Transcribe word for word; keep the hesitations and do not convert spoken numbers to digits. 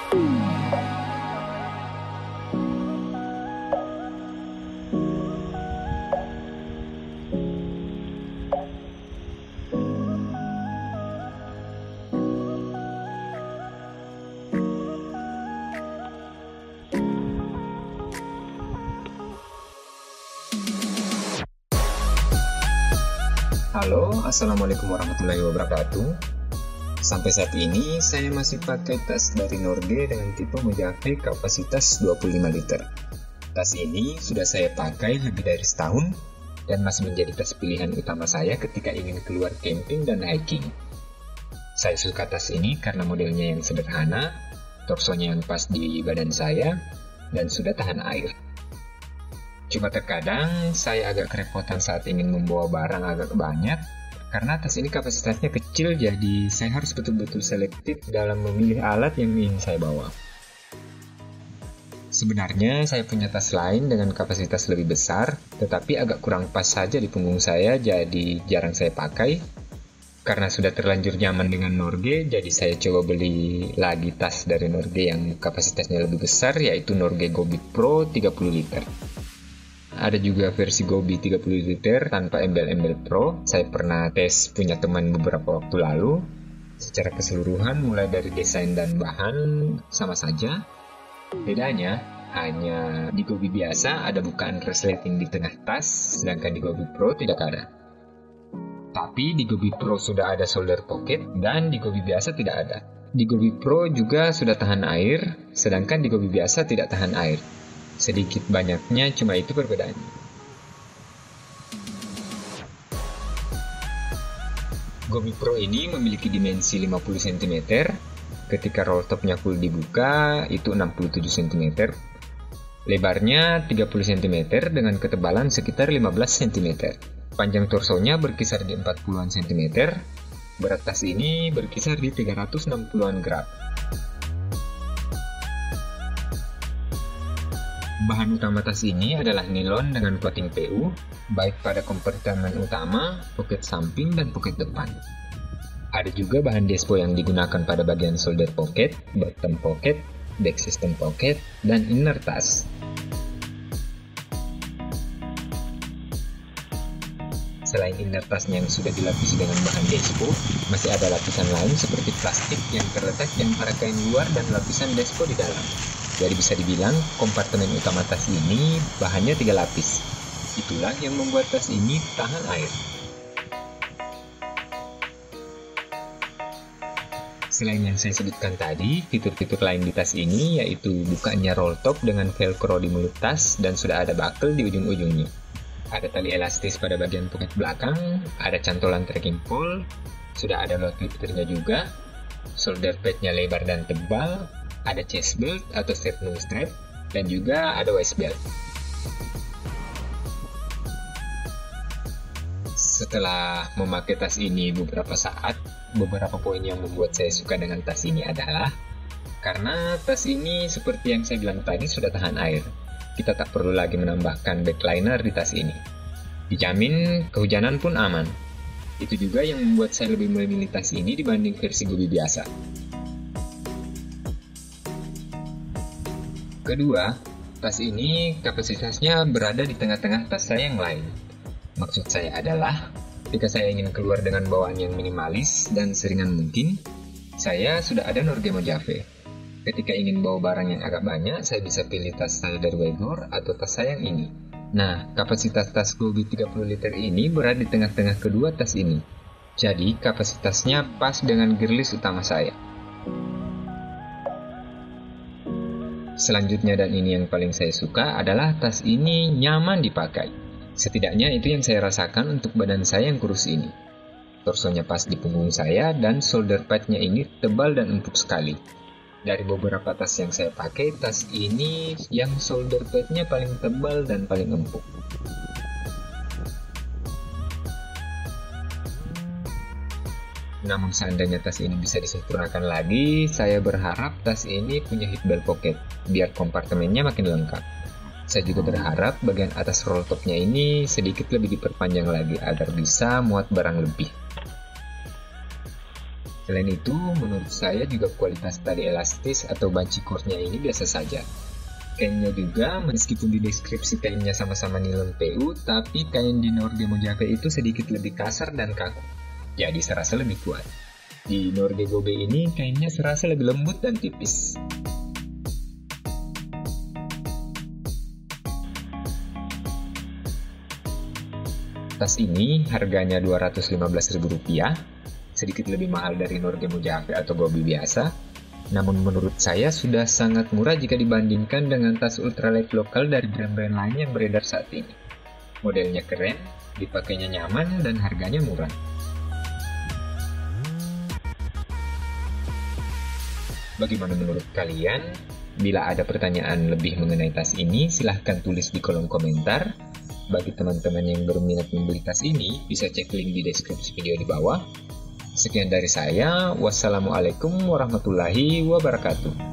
Halo, assalamualaikum warahmatullahi wabarakatuh. Sampai saat ini saya masih pakai tas dari Norge dengan tipe Mojave kapasitas dua puluh lima liter. Tas ini sudah saya pakai lebih dari setahun dan masih menjadi tas pilihan utama saya ketika ingin keluar camping dan hiking. Saya suka tas ini karena modelnya yang sederhana, torsonya yang pas di badan saya, dan sudah tahan air. Cuma terkadang saya agak kerepotan saat ingin membawa barang agak banyak, karena tas ini kapasitasnya kecil, jadi saya harus betul-betul selektif dalam memilih alat yang ingin saya bawa. Sebenarnya saya punya tas lain dengan kapasitas lebih besar, tetapi agak kurang pas saja di punggung saya, jadi jarang saya pakai. Karena sudah terlanjur nyaman dengan Norge, jadi saya coba beli lagi tas dari Norge yang kapasitasnya lebih besar, yaitu Norge Gobi Pro tiga puluh liter. Ada juga versi Gobi tiga puluh liter tanpa embel-embel Pro. Saya pernah tes punya teman beberapa waktu lalu. Secara keseluruhan, mulai dari desain dan bahan sama saja. Bedanya hanya di Gobi biasa ada bukaan resleting di tengah tas, sedangkan di Gobi Pro tidak ada. Tapi di Gobi Pro sudah ada shoulder pocket dan di Gobi biasa tidak ada. Di Gobi Pro juga sudah tahan air, sedangkan di Gobi biasa tidak tahan air. Sedikit banyaknya cuma itu perbedaannya. Gobi Pro ini memiliki dimensi lima puluh sentimeter. Ketika roll topnya full dibuka, itu enam puluh tujuh sentimeter. Lebarnya tiga puluh sentimeter dengan ketebalan sekitar lima belas sentimeter. Panjang torsonya berkisar di empat puluhan sentimeter. Berat tas ini berkisar di tiga ratus enam puluhan gram. Bahan utama tas ini adalah nilon dengan coating P U, baik pada kompartemen utama, poket samping, dan poket depan. Ada juga bahan despo yang digunakan pada bagian shoulder pocket, bottom pocket, back system pocket, dan inner tas. Selain inner tasnya yang sudah dilapisi dengan bahan despo, masih ada lapisan lain seperti plastik yang terletak di antara kain luar dan lapisan despo di dalam. Jadi bisa dibilang kompartemen utama tas ini bahannya tiga lapis. Itulah yang membuat tas ini tahan air. Selain yang saya sebutkan tadi, fitur-fitur lain di tas ini yaitu bukanya roll top dengan velcro di mulut tas dan sudah ada buckle di ujung-ujungnya. Ada tali elastis pada bagian poket belakang, ada cantolan trekking pole, sudah ada load lifternya juga, shoulder padnya lebar dan tebal, ada chest belt atau sternum strap, dan juga ada waist belt. Setelah memakai tas ini beberapa saat, beberapa poin yang membuat saya suka dengan tas ini adalah karena tas ini seperti yang saya bilang tadi sudah tahan air. Kita tak perlu lagi menambahkan backliner di tas ini. Dijamin kehujanan pun aman. Itu juga yang membuat saya lebih memilih tas ini dibanding versi Gobi biasa. Kedua, tas ini kapasitasnya berada di tengah-tengah tas saya yang lain. Maksud saya adalah, ketika saya ingin keluar dengan bawaan yang minimalis dan seringan mungkin, saya sudah ada Norge Mojave. Ketika ingin bawa barang yang agak banyak, saya bisa pilih tas saya dari Wegor atau tas saya yang ini. Nah, kapasitas tas Gobi tiga puluh liter ini berada di tengah-tengah kedua tas ini. Jadi, kapasitasnya pas dengan gearlist utama saya. Selanjutnya, dan ini yang paling saya suka, adalah tas ini nyaman dipakai. Setidaknya itu yang saya rasakan untuk badan saya yang kurus ini. Torsonya pas di punggung saya dan shoulder padnya ini tebal dan empuk sekali. Dari beberapa tas yang saya pakai, tas ini yang shoulder padnya paling tebal dan paling empuk. Namun seandainya tas ini bisa disempurnakan lagi, saya berharap tas ini punya hip belt pocket, biar kompartemennya makin lengkap. Saya juga berharap bagian atas roll topnya ini sedikit lebih diperpanjang lagi agar bisa muat barang lebih. Selain itu, menurut saya juga kualitas tali elastis atau banci cord-nya ini biasa saja. Kainnya juga, meskipun di deskripsi kainnya sama-sama nilon P U, tapi kain di Norge Mojave itu sedikit lebih kasar dan kaku, jadi serasa lebih kuat. Di Norge Gobe ini, kainnya serasa lebih lembut dan tipis. Tas ini harganya dua ratus lima belas ribu rupiah, sedikit lebih mahal dari Norge Mojave atau Gobe biasa. Namun menurut saya sudah sangat murah jika dibandingkan dengan tas ultralight lokal dari brand-brand lain yang beredar saat ini. Modelnya keren, dipakainya nyaman, dan harganya murah. Bagaimana menurut kalian? Bila ada pertanyaan lebih mengenai tas ini, silahkan tulis di kolom komentar. Bagi teman-teman yang berminat membeli tas ini, bisa cek link di deskripsi video di bawah. Sekian dari saya, wassalamualaikum warahmatullahi wabarakatuh.